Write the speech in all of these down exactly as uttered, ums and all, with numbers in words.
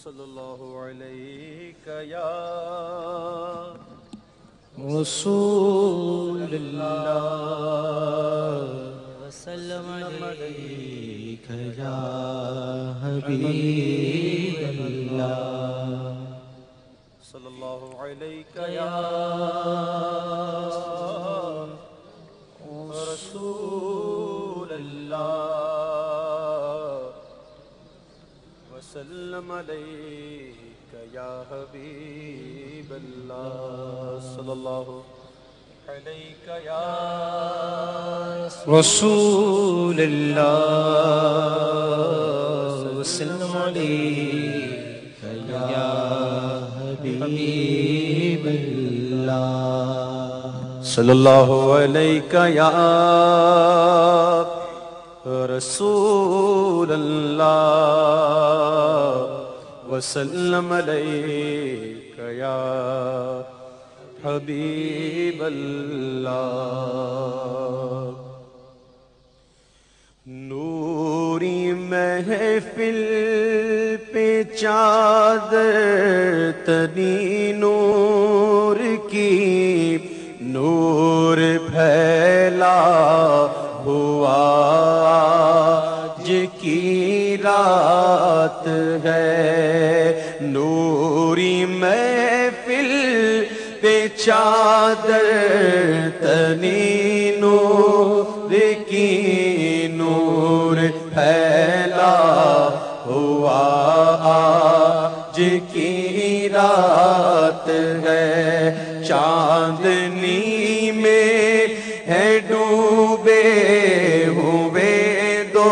صلی اللہ علیہ یا رسول اللہ وسلم علیک یا حبیب اللہ صلی اللہ علیہ یا رسول اللہ وسلم علیک یا حبیب اللہ صلی اللہ علیہ یا رسول اللہ وسلم علیک یا حبیب اللہ صلی اللہ علیہ یا رسول اللہ وسلم علیک یا حبیب اللہ نوری محفل پہ چادر تنی نور کی نور پھیلا ہوا آج کی رات ہے نوری محفل پہ چادر تنی نور کی نور پھیلا ہوا آج کی رات ہے چاندنی میں ہے ڈوبے ہوئے دو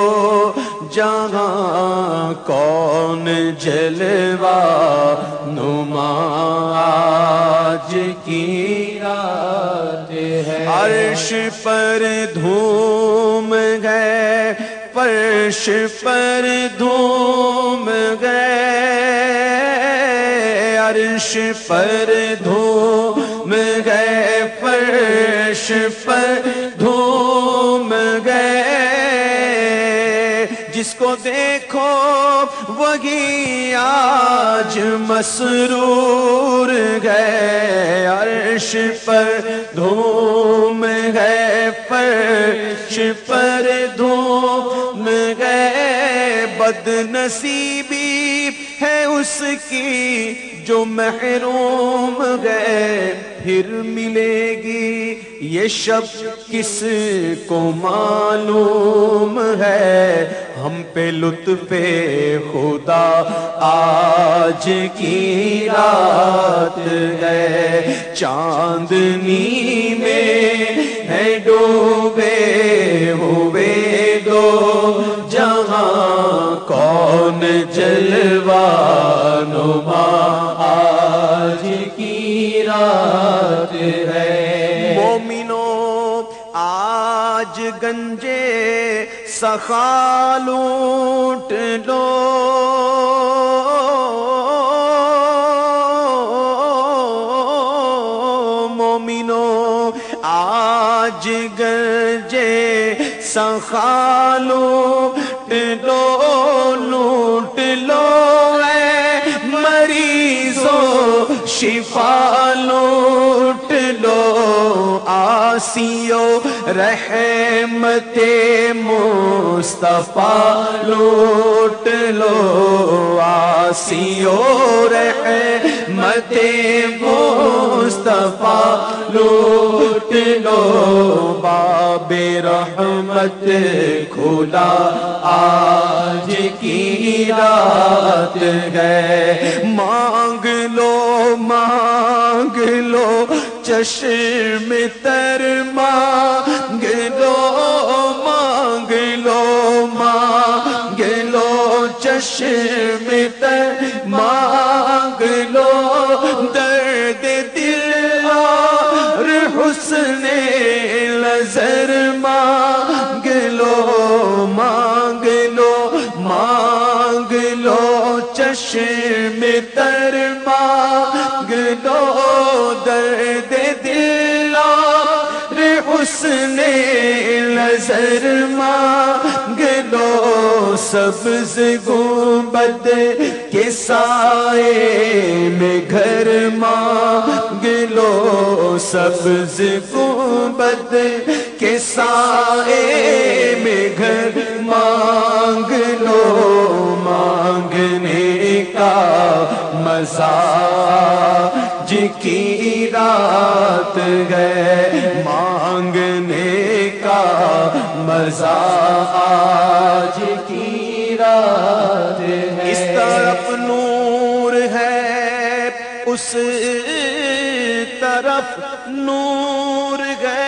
جہاں کون جلوہ نما آج کی رات ہے عرش پر دھوم گئے فرش پر دھوم گئے عرش پر دھوم گئے فرش پر دھوم گئے جس کو دیکھو وہی آج مسرور گئے عرش پر دھوم گئے فرش پر دھوم گئے بد نصیبی ہے اس کی جو محروم گئے پھر ملے گی یہ شب کس کو معلوم ہے ہم پہ لطف خدا آج کی رات ہے چاندنی میں ہے ڈوبے ہوئے دو جہاں کون جلوہ نما آج کی رات ہے مومنوں آج گنجے سخا لوٹ لو مومنوں آج گنجے سخا لوٹ لو لوٹ لو اے مریضوں شفا لوٹ لو آسیو رحمت مصطفیٰ لوٹ لو آسیو رحمت مصطفیٰ لوٹ لو باب رحمت کھلا آج کی رات ہے مانگ لو مانگ لو چشم تر مانگ لو مانگ لو مانگ لو چشم تر مانگ لو درد دل اور حسن نظر مانگ لو مانگ لو مانگ لو چشم تر مانگ لو درد دل اور حسن نظر مانگ لو سبز گنبد کے سائے میں گھر مانگ لو، سبز گنبد کے سائے میں گھر مانگ لو، مانگنے کا مزہ آج کی رات ہے، مانگنے کا مزہ آج کی رات ہے۔ اس طرف نور ہے، اس طرف نور ہے،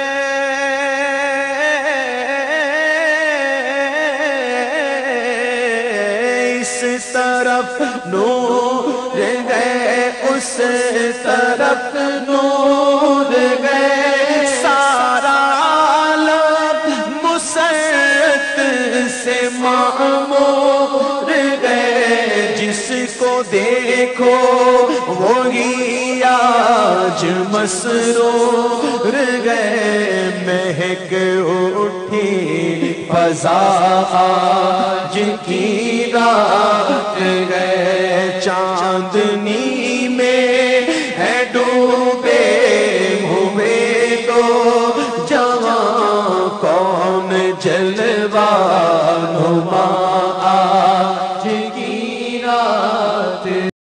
اس طرف نور ہے، اس طرف نور ہے، سارا عالم مسرت سے معمور ہے، جس کو دیکھو وہی آج مسرور ہے، مہک اٹھی فضا آج کی رات ہے، چاندنی